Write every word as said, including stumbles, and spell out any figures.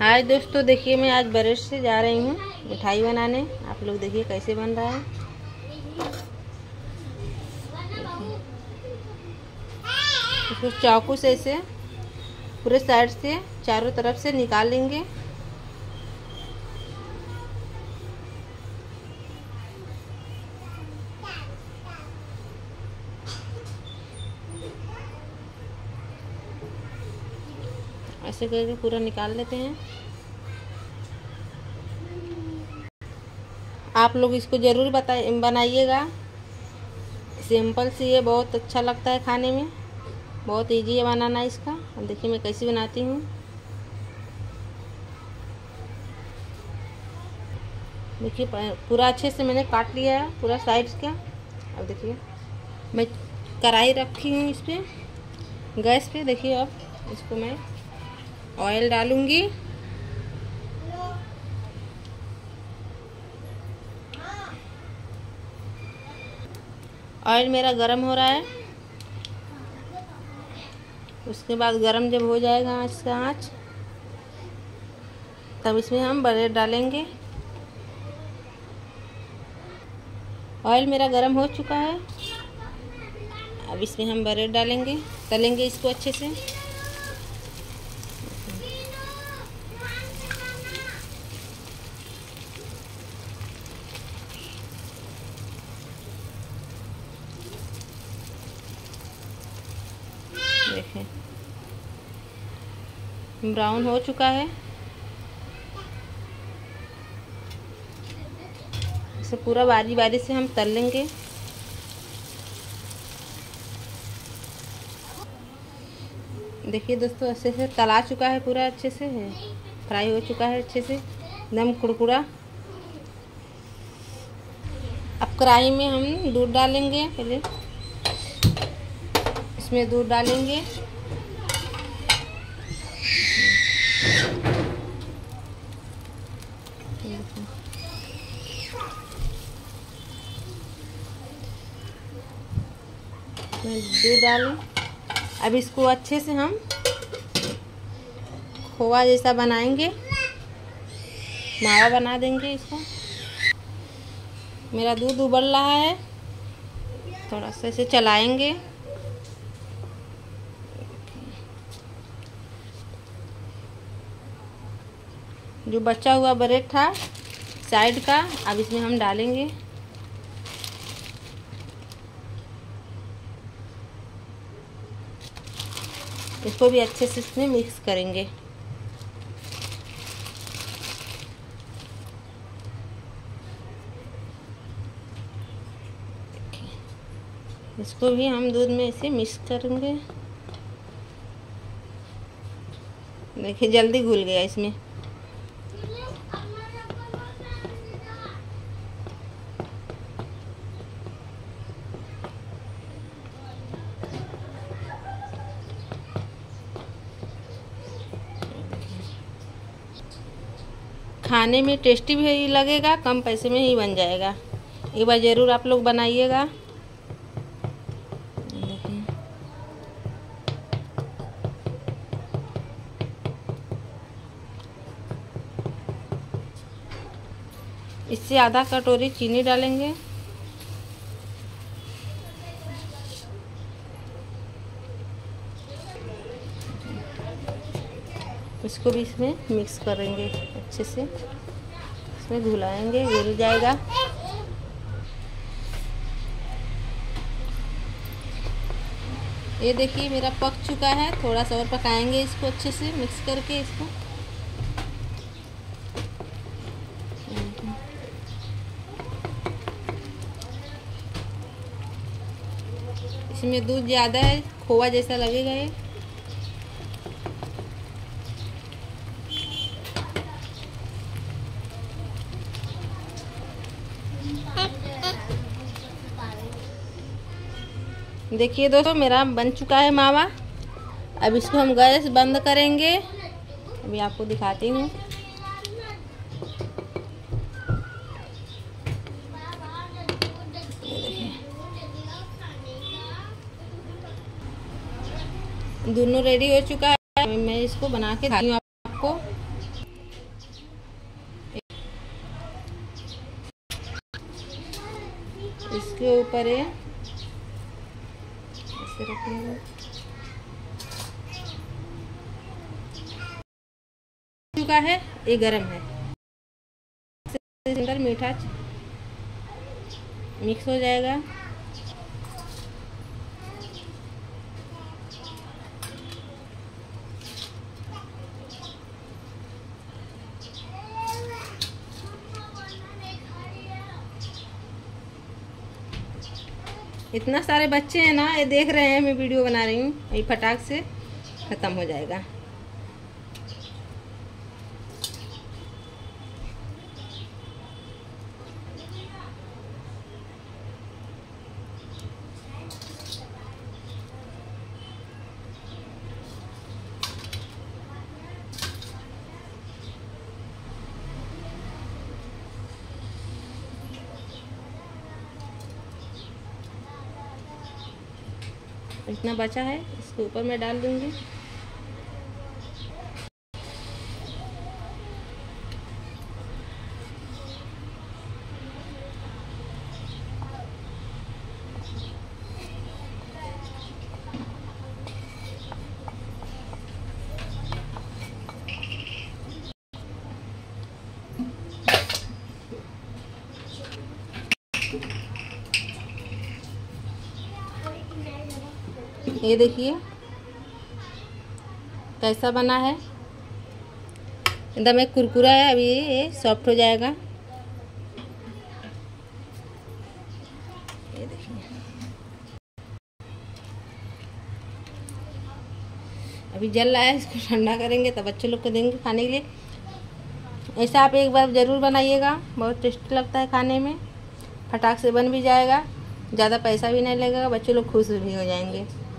हाय दोस्तों, देखिए मैं आज बरस से जा रही हूँ मिठाई बनाने। आप लोग देखिए कैसे बन रहा है। इसको चाकू से ऐसे पूरे साइड से चारों तरफ से निकाल लेंगे। ऐसे करके पूरा निकाल लेते हैं। आप लोग इसको ज़रूर बताइए, बनाइएगा। सिंपल सी है, बहुत अच्छा लगता है खाने में, बहुत इजी है बनाना इसका। अब देखिए मैं कैसे बनाती हूँ। देखिए पूरा अच्छे से मैंने काट लिया है पूरा साइड का। अब देखिए मैं कढ़ाई रखी हूँ इस पर गैस पे। देखिए अब इसको मैं ऑयल डालूंगी। ऑयल मेरा गरम हो रहा है। उसके बाद गरम जब हो जाएगा आँच का आँच, तब इसमें हम ब्रेड डालेंगे। ऑयल मेरा गरम हो चुका है। अब इसमें हम ब्रेड डालेंगे, तलेंगे इसको अच्छे से। देखें ब्राउन हो चुका है। इसे पूरा बारी बारी से हम तल लेंगे। देखिए दोस्तों, अच्छे से तला चुका है, पूरा अच्छे से है, फ्राई हो चुका है अच्छे से, एकदम कुरकुरा। अब कढ़ाई में हम दूध डालेंगे। पहले इसमें दूध डालेंगे। दूध डालें। अब इसको अच्छे से हम खोआ जैसा बनाएंगे, मावा बना देंगे इसको। मेरा दूध उबल रहा है, थोड़ा सा इसे चलाएंगे। जो बचा हुआ ब्रेड था साइड का, अब इसमें हम डालेंगे। इसको भी अच्छे से इसमें मिक्स करेंगे। इसको भी हम दूध में ऐसे मिक्स करेंगे। देखिए जल्दी घुल गया इसमें। खाने में टेस्टी भी लगेगा, कम पैसे में ही बन जाएगा। एक बार ज़रूर आप लोग बनाइएगा। इससे आधा कटोरी चीनी डालेंगे। इसको भी इसमें मिक्स करेंगे अच्छे से, इसमें घुलाएंगे, घुल जाएगा। ये देखिए मेरा पक चुका है। थोड़ा सा और पकाएंगे इसको अच्छे से मिक्स करके। इसको इसमें दूध ज़्यादा है, खोआ जैसा लगेगा ये। देखिए दोस्तों, मेरा बन चुका है मावा। अब इसको हम गैस बंद करेंगे। अभी आपको दिखाती हूँ। दोनों रेडी हो चुका है। मैं इसको बना के दिखाती हूँ आपको। इसके ऊपर ये ऐसे रखेंगे। चुका है, ये गरम है। इसके अंदर मीठा मिक्स हो जाएगा। इतना सारे बच्चे हैं ना, ये देख रहे हैं मैं वीडियो बना रही हूँ, ये फटाक से ख़त्म हो जाएगा। इतना बचा है, इसके ऊपर मैं डाल दूंगी। ये देखिए कैसा बना है, एकदम एक कुरकुरा है। अभी ये सॉफ्ट हो जाएगा। ये देखिए अभी जल रहा है, इसको ठंडा करेंगे तब बच्चे लोग को देंगे खाने के लिए। ऐसा आप एक बार ज़रूर बनाइएगा, बहुत टेस्टी लगता है खाने में। फटाक से बन भी जाएगा, ज़्यादा पैसा भी नहीं लगेगा, बच्चे लोग खुश भी हो जाएंगे।